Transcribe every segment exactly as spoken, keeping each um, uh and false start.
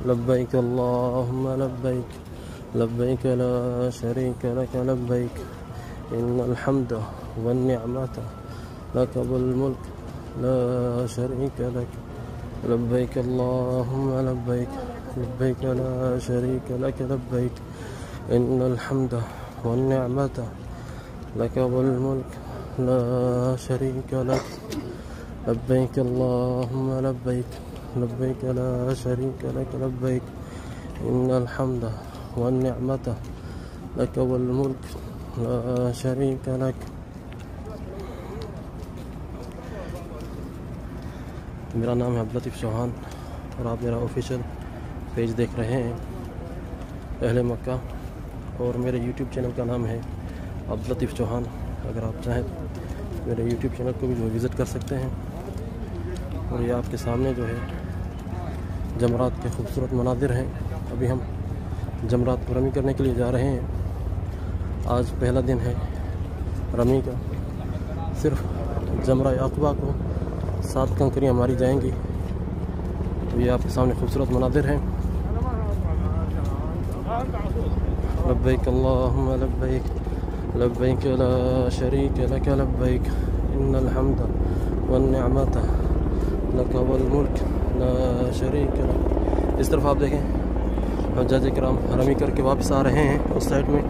लब्बैक अल्लाहुम्मा लब्बैक लब्बैक ला शरीक लक लब्बैक इन्नल हम्द वन निअमत लक वल मुल्क ला शरीक लक लब्बैक अल्लाहुम्मा लब्बैक लब्बैक ला शरीक लक लब्बैक इन्नल हम्द वन निअमत लक वल मुल्क ला शरीक लक लब्बैक अल्लाहुम्मा लब्बैक लब्बैक ला शरीक लक लब्बैक इन्नल हम्द वन निअमत लक वल मुल्क ला शरीक लक। मेरा नाम है अब्दुल लतीफ़ चौहान और आप मेरा ऑफिशियल पेज देख रहे हैं अहले मक्का, और मेरे यूट्यूब चैनल का नाम है अब्दुल लतीफ़ चौहान। अगर आप चाहें मेरे यूट्यूब चैनल को भी जो विज़िट कर सकते हैं। और ये आपके सामने जो है जमरात के खूबसूरत मनाजिर हैं। अभी हम जमरात को रमी करने के लिए जा रहे हैं। आज पहला दिन है रमी का। सिर्फ जमरा अक़बा को सात कंकरियाँ मारी जाएंगी। तो ये आपके सामने खूबसूरत मनाजिर हैं। लब्बैक अल्लाहुम्मा लब्बैक लब्बैक ला शरीक लक लब्बैक इन्नल हम्द वन निअमत लक वल मुल्क ला शरीक लक। इस तरफ आप देखें हज्जाज किराम रमी करके वापस आ रहे हैं उस साइड में,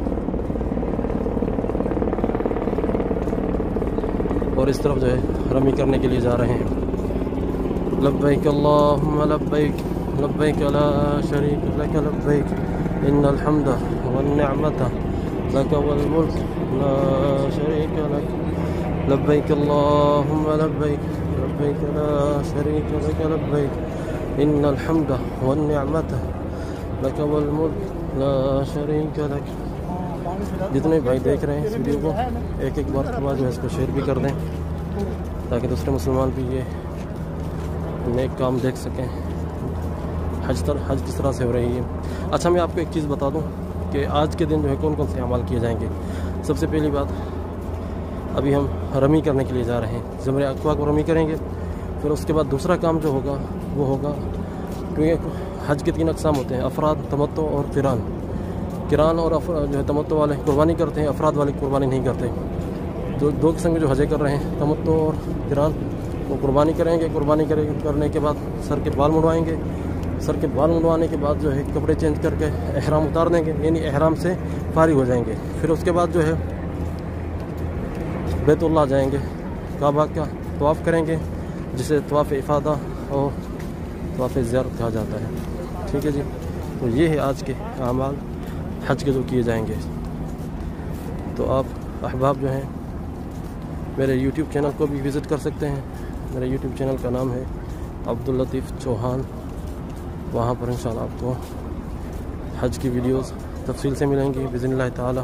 और इस तरफ जो है रमी करने के लिए जा रहे हैं। लब्बैक अल्लाहुम्मा लब्बैक लब्बैक ला शरीक लक लब्बैक इन्नल हम्द वन निअमत लक वल मुल्क ला शरीक लक लब्बैक अल्लाहुम्मा लब्बैक लब्बैक ला शरीक लक लब्बैक इन्नल हम्द वन निअमत लक वल मुल्क ला शरीक लक। जितने भाई देख रहे हैं इस वीडियो को एक एक बार के बाद जो है इसको शेयर भी कर दें ताकि दूसरे मुसलमान भी ये नेक काम देख सकें। हज तर हज किस तरह से हो रही है। अच्छा, मैं आपको एक चीज़ बता दूं कि आज के दिन जो है कौन कौन से अमाल किए जाएंगे। सबसे पहली बात, अभी हम रमी करने के लिए जा रहे हैं, जमरे अक़बा को रमी करेंगे। फिर उसके बाद दूसरा काम जो होगा वो होगा, क्योंकि हज के तीन अक़साम होते हैं, अफराद, तमत्तो और क़िरान। किरान और जो है तमत्तो वाले कुर्बानी करते हैं, अफराद वाले कुर्बानी नहीं करते। जो दो किस्म के जो हजे कर रहे हैं, तमत्तो और किरान, वो कुर्बानी करेंगे। कुर्बानी करने के बाद सर के बाल मुड़वाएंगे। सर के बाल मुड़वाने के बाद जो है कपड़े चेंज करके एहराम उतार देंगे, यानी एहराम से फारिग हो जाएंगे। फिर उसके बाद जो है बैतुल्लाह जाएंगे, काबा का तवाफ़ करेंगे, जिसे तवाफ़ इफ़ादा और तवाफ़ ज़ियारत कहा जाता है। ठीक है जी, तो ये है आज के अमाल हज के जो किए जाएंगे। तो आप अहबाब जो हैं मेरे यूट्यूब चैनल को भी विज़िट कर सकते हैं। मेरे यूट्यूब चैनल का नाम है अब्दुल लतीफ़ चौहान। वहाँ पर इंशाल्लाह आपको हज की वीडियोस तफसील से मिलेंगी बिज़निल्लाह ताला।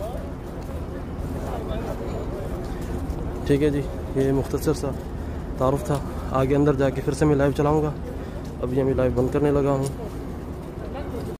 ठीक है जी, ये मुख्तसर सा तारुफ था। आगे अंदर जाके फिर से मैं लाइव चलाऊँगा। अभी मैं लाइव बंद करने लगा हूँ।